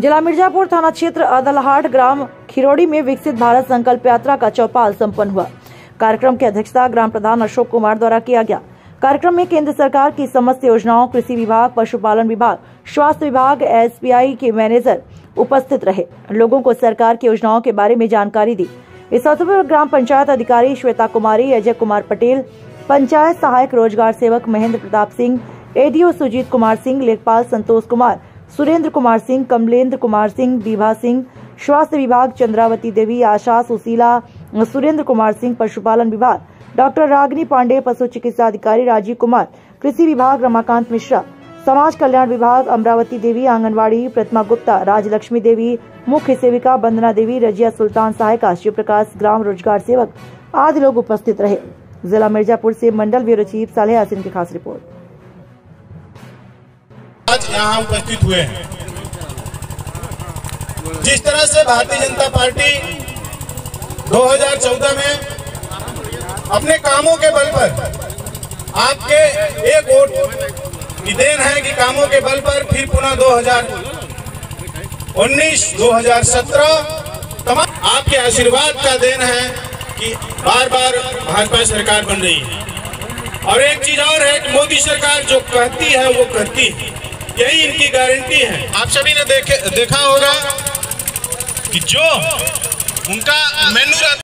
जिला मिर्जापुर थाना क्षेत्र अदलहाट ग्राम खिरोड़ी में विकसित भारत संकल्प यात्रा का चौपाल संपन्न हुआ। कार्यक्रम की अध्यक्षता ग्राम प्रधान अशोक कुमार द्वारा किया गया। कार्यक्रम में केंद्र सरकार की समस्त योजनाओं, कृषि विभाग, पशुपालन विभाग, स्वास्थ्य विभाग, एसबीआई के मैनेजर उपस्थित रहे। लोगों को सरकार की योजनाओं के बारे में जानकारी दी। इस अवसर पर ग्राम पंचायत अधिकारी श्वेता कुमारी, अजय कुमार पटेल, पंचायत सहायक रोजगार सेवक महेंद्र प्रताप सिंह, एडीओ सुजीत कुमार सिंह, लेखपाल संतोष कुमार, सुरेंद्र कुमार सिंह, कमलेंद्र कुमार सिंह, विभा सिंह, स्वास्थ्य विभाग चंद्रावती देवी, आशा सुशीला, सुरेंद्र कुमार सिंह, पशुपालन विभाग डॉक्टर रागिनी पांडे, पशु चिकित्सा अधिकारी राजीव कुमार, कृषि विभाग रमाकांत मिश्रा, समाज कल्याण विभाग अमरावती देवी, आंगनवाड़ी प्रतिमा गुप्ता, राजलक्ष्मी देवी, मुख्य सेविका वंदना देवी, रजिया सुल्तान, सहायिका शिव प्रकाश, ग्राम रोजगार सेवक आदि लोग उपस्थित रहे। जिला मिर्जापुर से मंडल ब्यूरो चीफ सालेह यासीन की खास रिपोर्ट। आज यहाँ उपस्थित हुए हैं। जिस तरह से भारतीय जनता पार्टी 2014 में अपने कामों के बल पर, आपके एक वोट की देन है कि कामों के बल पर फिर पुनः 2019, 2017 तमाम आपके आशीर्वाद का देन है कि बार बार भाजपा सरकार बन रही है। और एक चीज और है कि मोदी सरकार जो कहती है वो करती है, यही इनकी गारंटी है। आप सभी ने देखा होगा कि जो उनका मेनू